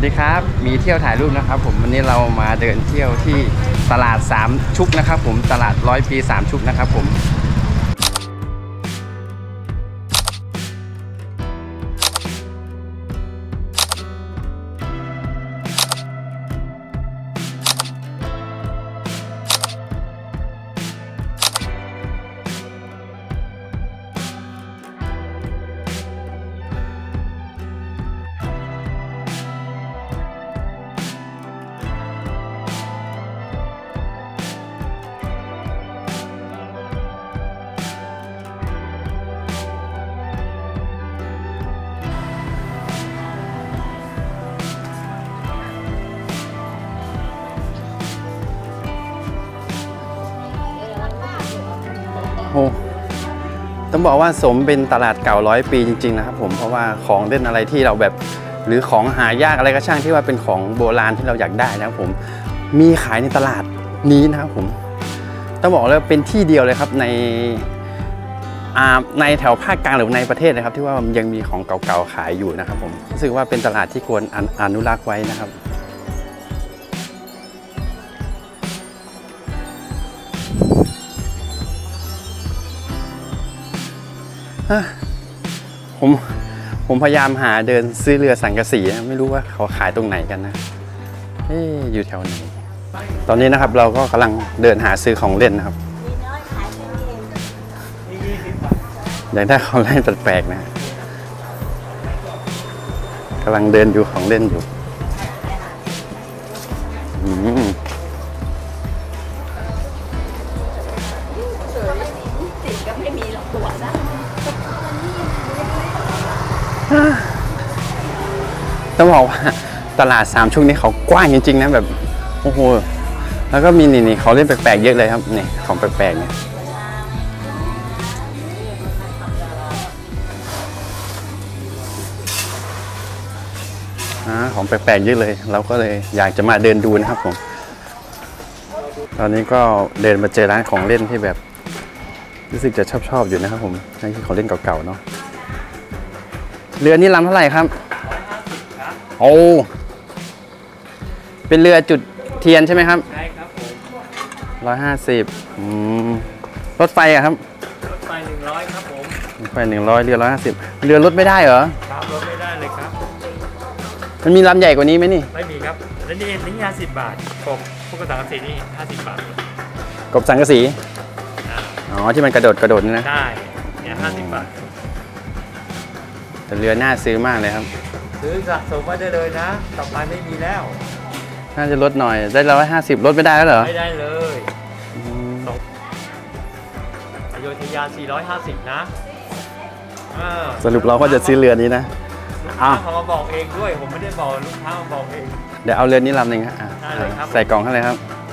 ดีครับมีเที่ยวถ่ายรูปนะครับผมวันนี้เรามาเดินเที่ยวที่ตลาด3ชุกนะครับผมตลาด100 ปี3ชุกนะครับผมต้องบอกว่าสมเป็นตลาดเก่า100 ปีจริงๆนะครับผมเพราะว่าของเล่นอะไรที่เราแบบหรือของหายากอะไรก็ช่างที่ว่าเป็นของโบราณที่เราอยากได้นะครับผมมีขายในตลาดนี้นะครับผมต้องบอกเลยเป็นที่เดียวเลยครับในแถวภาคกลางหรือในประเทศนะครับที่ว่ายังมีของเก่าๆขายอยู่นะครับผมรู้สึกว่าเป็นตลาดที่ควรอนุรักษ์ไว้นะครับผมพยายามหาเดินซื้อเรือสังกะสีไม่รู้ว่าเขาขายตรงไหนกันนะอยู่แถวไหนตอนนี้นะครับเราก็กำลังเดินหาซื้อของเล่นนะครับอยากได้ของเล่นแปลกๆนะกำลังเดินดูของเล่นอยู่ต้องบอกว่าตลาด3ชุกนี้เขากว้างจริงๆนะแบบโอ้โหแล้วก็มีนี่เขาเล่นแปลกๆเยอะเลยครับนี่ของแปลกๆเนี่ยของแปลกๆเยอะเลยเราก็เลยอยากจะมาเดินดูนะครับผมตอนนี้ก็เดินมาเจอร้านของเล่นที่แบบรู้สึกจะชอบอยู่นะครับผมนั่นคือของเล่นเก่าๆเนาะเรือนี่ลำเท่าไหร่ครับโอ้เป็นเรือจุดเทียนใช่ไหมครับใช่ครับผม150รถไฟอะครับรถไฟ100ครับผมรถไฟ100เรือ150เรือรถไม่ได้เหรอครับรถไม่ได้เลยครับมันมีลำใหญ่กว่านี้ไหมนี่ไม่มีครับแล้วนี่50 บาทกบพวกกระสังกะสีนี่50 บาทกบสังกะสีอ๋อที่มันกระโดดนี่นะใช่เนี่ย50 บาทแต่เรือน่าซื้อมากเลยครับซื้อสะสมไว้ได้เลยนะต่อไปไม่มีแล้วน่าจะลดหน่อยได้150ลดไม่ได้แล้วเหรอไม่ได้เลยอโยธยา450นะสรุปเราก็จะซื้อเรือนี้นะลูกค้าเขามาบอกเองด้วยผมไม่ได้บอกลูกค้ามาบอกเองเดี๋ยวเอาเรือนี้ลำหนึ่งครับใส่กล่องเท่าไหร่ครับ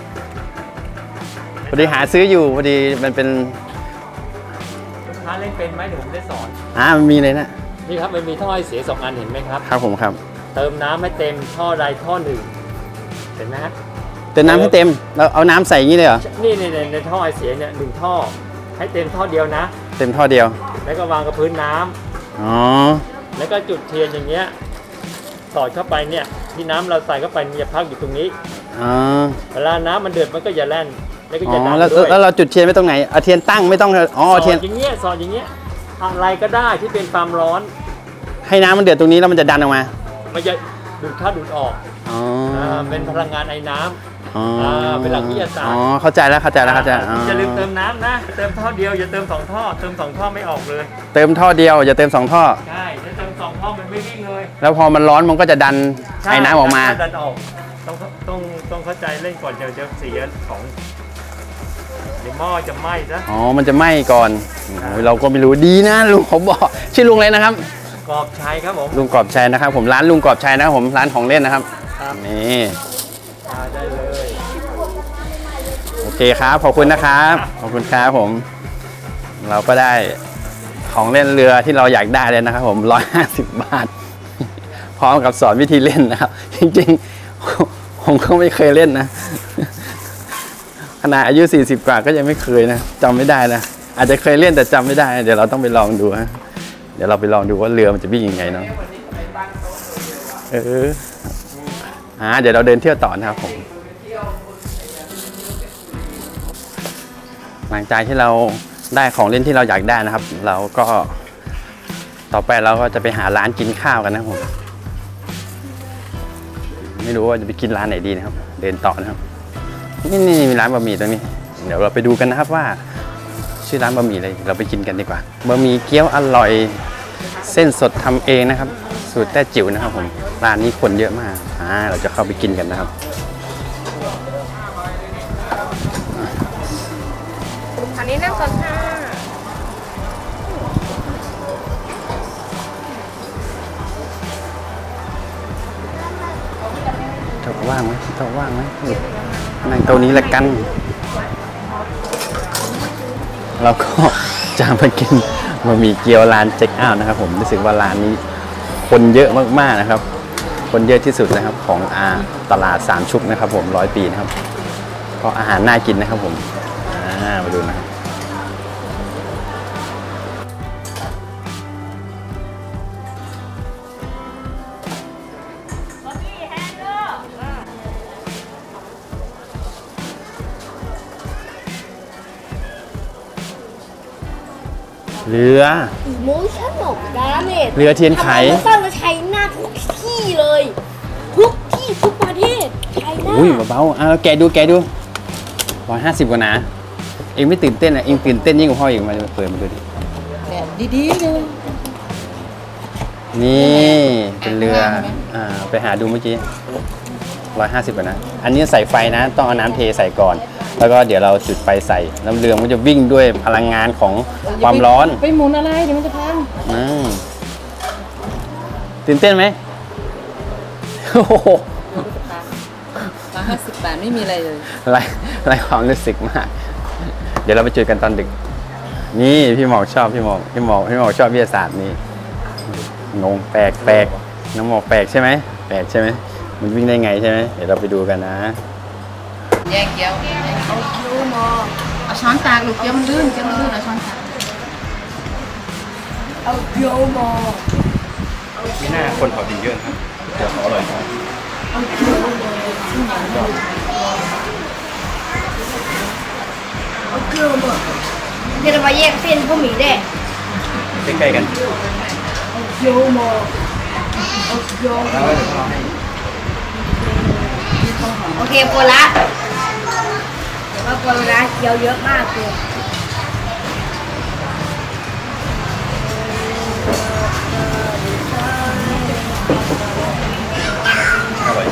พอดีหาซื้ออยู่พอดีมันเป็นลูกค้าเล่นเป็นไหมเดี๋ยวผมได้สอนมันมีเลยนะนี่ครับมันมีท่อไอเสีย2 อันเห็นไหมครับครับผมครับเติมน้ำให้เต็มท่อใดท่อหนึ่งเห็นไหมครับเติมน้ำให้เต็มเราเอาน้ำใส่อย่างนี้เลยเหรอนี่ในท่อไอเสียเนี่ย1 ท่อให้เต็มท่อเดียวนะเต็มท่อเดียวแล้วก็วางกับพื้นน้ำแล้วก็จุดเทียนอย่างเงี้ยสอดเข้าไปเนี่ยที่น้ำเราใส่เข้าไปจะพักอยู่ตรงนี้เวลาน้ำมันเดือดมันก็จะแล่นแล้วก็จะดับด้วยแล้วเราจุดเทียนไว้ตรงไหนเอาเทียนตั้งไม่ต้องเทียนอย่างเงี้ยสอดอย่างเงี้ยอะไรก็ได้ที่เป็นความร้อนให้น้ำมันเดือดตรงนี้แล้วมันจะดันออกมามันจะดูดเข้าดูดออกเป็นพลังงานไอ้น้ำเป็นหลักวิทยาศาสตร์เข้าใจแล้วจะลืมเติมน้ำนะเติมท่อเดียวอย่าเติม2 ท่อเติม2 ท่อไม่ออกเลยเติมท่อเดียวอย่าเติม2 ท่อใช่ถ้าเติม2 ท่อมันไม่วิ่งเลยแล้วพอมันร้อนมันก็จะดันไอ้น้ำออกมาดันออกต้องเข้าใจเล่นก่อนจะเสียของเดี๋ยวหม้อจะไหม้ซะมันจะไหม้ก่อนเราก็ไม่รู้ดีนะลุงเขาบอกชื่อลุงเลยนะครับกอบชัยครับผมลุงกอบชัยนะครับผมร้านลุงกอบชัยนะครับผมร้านของเล่นนะครับนี่ได้เลยโอเคครับขอบคุณนะครับขอบคุณครับผมเราก็ได้ของเล่นเรือที่เราอยากได้เลยนะครับผม150 บาทพร้อมกับสอนวิธีเล่นนะครับจริงๆผมก็ไม่เคยเล่นนะขนาดอายุ40 กว่าก็ยังไม่เคยนะจำไม่ได้นะอาจจะเคยเล่นแต่จำไม่ได้เดี๋ยวเราต้องไปลองดูฮะเดี๋ยวเราไปลองดูว่าเรือมันจะวิ่งยังไงเนาะเดี๋ยวเราเดินเที่ยวต่อนะครับผมหลังจากที่เราได้ของเล่นที่เราอยากได้นะครับเราก็ต่อไปเราก็จะไปหาร้านกินข้าวกันนะครับผมไม่รู้ว่าจะไปกินร้านไหนดีนะครับเดินต่อนะครับนี่มีร้านบะหมี่ตรงนี้เดี๋ยวเราไปดูกันนะครับว่าชื่อร้านบะหมี่อะไรเราไปกินกันดีกว่าบะหมี่เกี๊ยวอร่อยเส้นสดทำเองนะครับสูตรแต้จิ๋วนะครับผมร้านนี้คนเยอะมากเราจะเข้าไปกินกันนะครับอันนี้นั่งก่อนค่ะโต๊ะว่างไหมโต๊ะว่างไหมนั่งโต๊ะนี้ละกันเราก็จะมากินบะหมี่เกี๊ยวร้านเจ๊กอ้าวนะครับผมรู้สึกว่าร้านนี้คนเยอะมากๆนะครับคนเยอะที่สุดนะครับของตลาดสามชุกนะครับผม100 ปีนะครับก็อาหารน่ากินนะครับผมมาดูนะครับเรือโมชั่นหนกดาเมจเรือเทียนไขสร้างและใช้หน้าทุกที่เลยทุกที่ทุกประเทศใช้หน้าเบาๆแกดู150 กว่านะเองไม่ตื่นเต้นเองตื่นเต้นยิ่งกว่าพ่ออีกมาเปิดมาดูดิแบบดีๆเลยนี่เป็นเรือไปหาดูเมื่อกี้150 กว่านะอันนี้ใส่ไฟนะต้องเอาน้ำเทใส่ก่อนแล้วก็เดี๋ยวเราจุดไฟใส่น้ำเรือมันจะวิ่งด้วยพลังงานของความร้อนไปหมุนอะไรเดี๋ยวมันจะพังตื่นเต้นไหมโอ้โห 150 บาทไม่มีอะไรเลยไรความรู้สึกมากเดี๋ยวเราไปเจอกันตอนดึกนี่พี่หมอกชอบพี่หมอกชอบวิทยาศาสตร์นี่งงแปลกน้ำหมอกแปลกใช่ไหมแปลกใช่ไหมมันวิ่งได้ไงใช่ไหมเดี๋ยวเราไปดูกันนะแยกเกี๊ยวเอาเกี๊ยวมาเอาช้อนตากลูกเกี๊ยวมันลื่นเอาช้อนตากเอาเกี๊ยวมาไม่น่าคนขอกินเยอะครับเดี๋ยวขออร่อยเอาเกี๊ยวมาเอาเกี๊ยวมาเดี๋ยวเรามาแยกเส้นพวกหมี่ได้ใกล้ๆกันเอาเกี๊ยวมาเอาเกี๊ยวโอเคโคละว่าโคละเกี๊ยวเยอะมากเลยอร่อย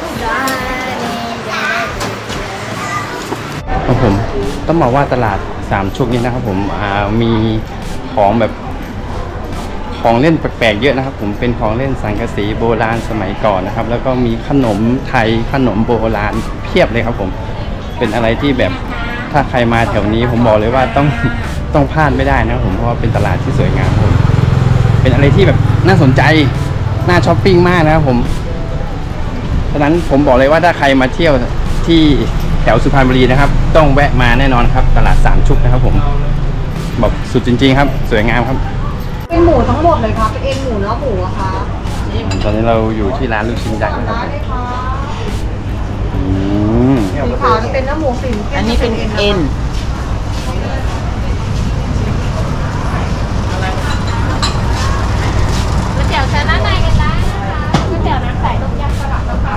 ครับผมต้องบอกว่าตลาดสามชุกนี้นะครับผมมีของแบบของเล่นแปลกๆเยอะนะครับผมเป็นของเล่นสังกะสีโบราณสมัยก่อนนะครับแล้วก็มีขนมไทยขนมโบราณเพียบเลยครับผมเป็นอะไรที่แบบถ้าใครมาแถวนี้ผมบอกเลยว่าต้องพลาดไม่ได้นะครับผมเพราะว่าเป็นตลาดที่สวยงามผมเป็นอะไรที่แบบน่าสนใจน่าช้อปปิ้งมากนะครับผมฉะนั้นผมบอกเลยว่าถ้าใครมาเที่ยวที่แถวสุพรรณบุรีนะครับต้องแวะมาแน่นอนครับตลาดสามชุกนะครับผมบอกสุดจริงๆครับสวยงามครับเป็นหมูทั้งหมดเลยครับเป็นเอ็นหมูเนื้อหมูอะคะตอนนี้เราอยู่ที่ร้านลูกชิ้นยักษ์นะครับสีขาวจะเป็นเนื้อหมูสีอันนี้เป็นเอ็นก๋วยเตี๋ยวเชิญด้านในกันได้นะคะก๋วยเตี๋ยวน้ำใสต้มยำสลัดมะพร้าว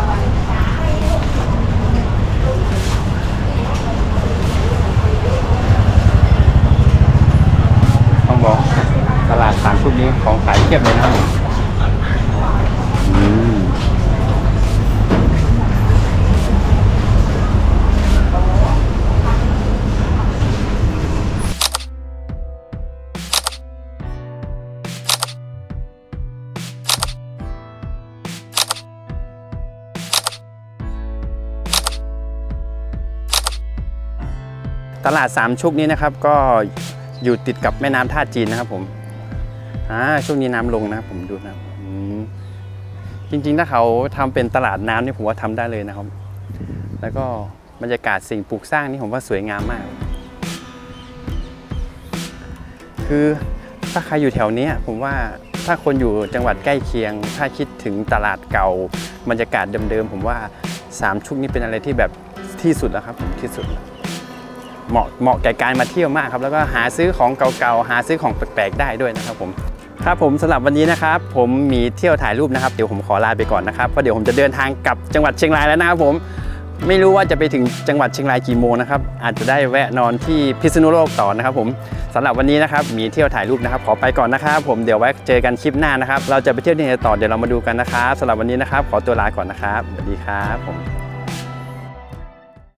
ต้องบอกตลาดสามชุกนี้ของขายเทียบเลยนะครับตลาดสามชุกนี้นะครับก็อยู่ติดกับแม่น้ำท่าจีนนะครับผมช่วงนี้น้ำลงนะครับผมดูนะจริงๆถ้าเขาทำเป็นตลาดน้ำนี่ผมว่าทำได้เลยนะครับแล้วก็บรรยากาศสิ่งปลูกสร้างนี่ผมว่าสวยงามมากคือถ้าใครอยู่แถวนี้ผมว่าถ้าคนอยู่จังหวัดใกล้เคียงถ้าคิดถึงตลาดเก่าบรรยากาศเดิมๆผมว่า3ชุกนี้เป็นอะไรที่แบบที่สุดแล้วครับผมที่สุดเหมาะแก่การมาเที่ยวมากครับแล้วก็หาซื้อของเก่าๆหาซื้อของแปลกๆได้ด้วยนะครับผมครับผมสำหรับวันนี้นะครับผมมีเที่ยวถ่ายรูปนะครับเดี๋ยวผมขอลาไปก่อนนะครับเพราะเดี๋ยวผมจะเดินทางกลับจังหวัดเชียงรายแล้วนะครับผมไม่รู้ว่าจะไปถึงจังหวัดเชียงรายกี่โมงนะครับอาจจะได้แวะนอนที่พิษณุโลกต่อนะครับผมสำหรับวันนี้นะครับมีเที่ยวถ่ายรูปนะครับขอไปก่อนนะครับผมเดี๋ยวไว้เจอกันคลิปหน้านะครับเราจะไปเที่ยวที่ไหนต่อเดี๋ยวเรามาดูกันนะครับสำหรับวันนี้นะครับขอตัวลาก่อนนะครับสวัสดีครับผม